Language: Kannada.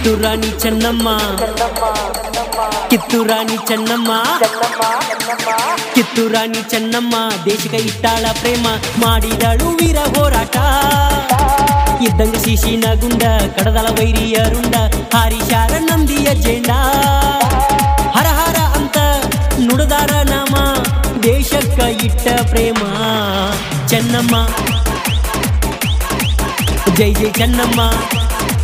ಕಿತ್ತೂರು ರಾಣಿ ಚೆನ್ನಮ್ಮ ಕಿತ್ತೂರು ರಾಣಿ ಚೆನ್ನಮ್ಮ ಕಿತ್ತೂರು ರಾಣಿ ಚೆನ್ನಮ್ಮ ದೇಶಕ್ಕೆ ಇಟ್ಟಾಳ ಪ್ರೇಮ ಮಾಡಿದಳು ವೀರ ಹೋರಾಟ ಇದ್ದಂಗ ಶಿಶಿನ ಗುಂಡ ಕಡದಳ ವೈರಿಯ ರುಂಡ ಹಾರಿಶಾರ ನಂದಿಯ ಜೇಂಡ ಹರ ಹರ ಅಂತ ನುಡಿದಾರ ನಾಮ ದೇಶಕ್ಕ ಇಟ್ಟ ಪ್ರೇಮ ಚೆನ್ನಮ್ಮ ಜೈ ಜೈ ಚೆನ್ನಮ್ಮ